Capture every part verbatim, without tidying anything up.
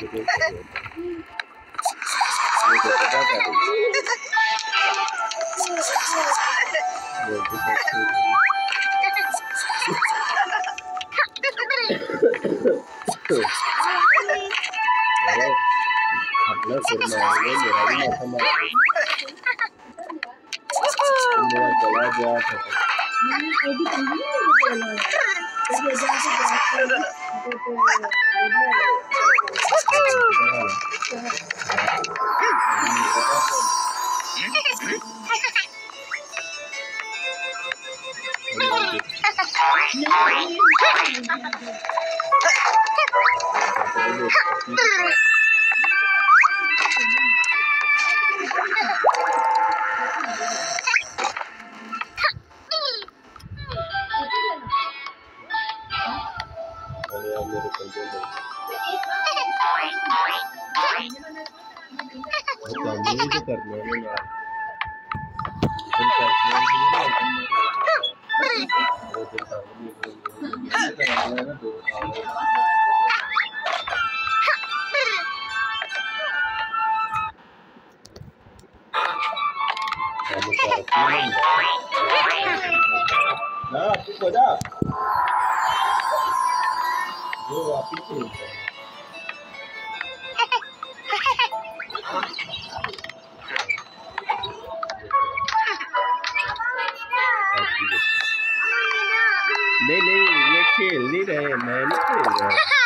नहीं नहीं ये खेल नहीं रहे, मैं नहीं खेल रहा,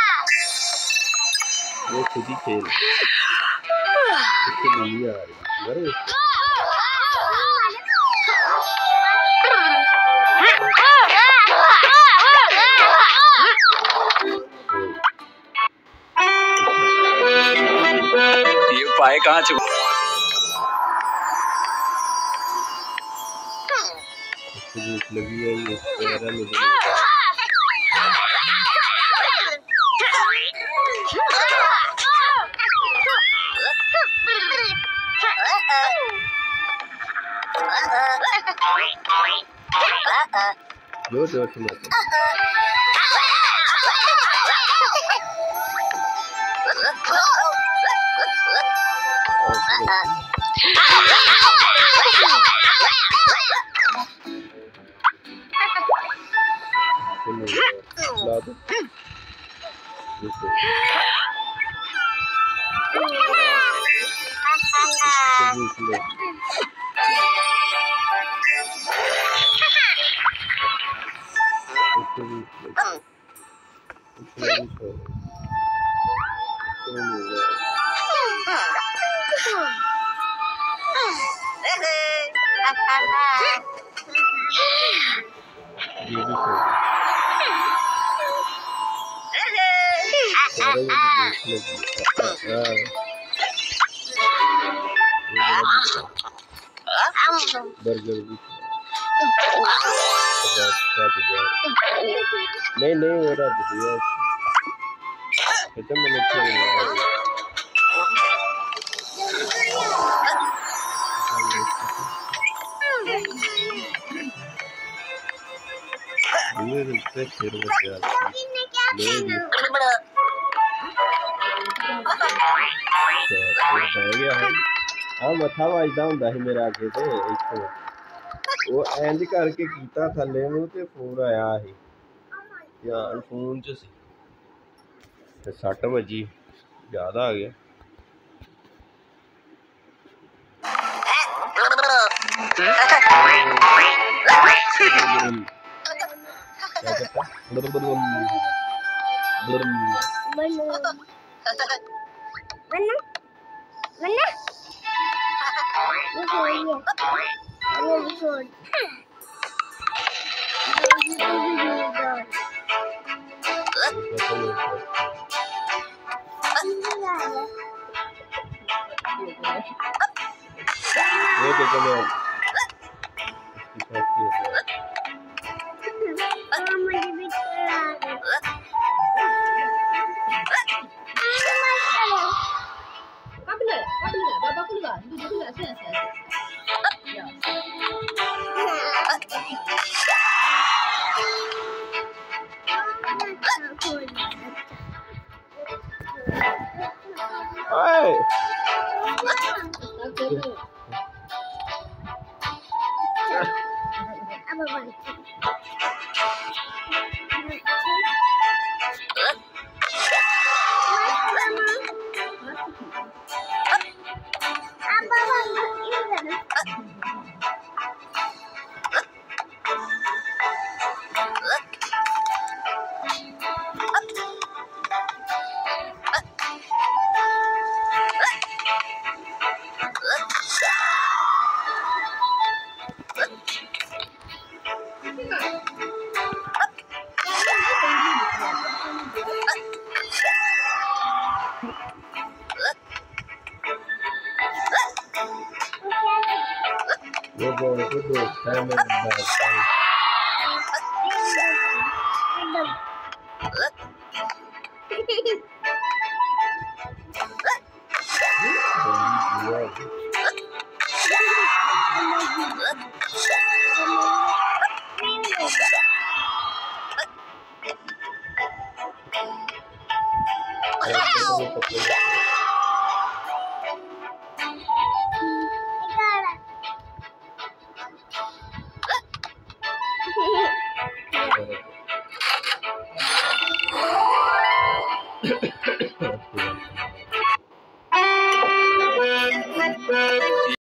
वो खुद ही खेल इसको नहीं आ रही। ये पाए कहाँ छुपा लगी है ये वगैरह में जो जो सुना बर्गर भी नहीं नहीं हो रहा दिया खत्म मैंने हाँ मथा वजदा हुंदा ही मेरे आगे ते इत्थों वो इंज करके कीता थल्ले नूं ते फोन आया ही ध्यान फोन च सी ते सट वजी याद आ गया वो देखो मैं ओए ये बोल के दोस्त है मेरा बैठता है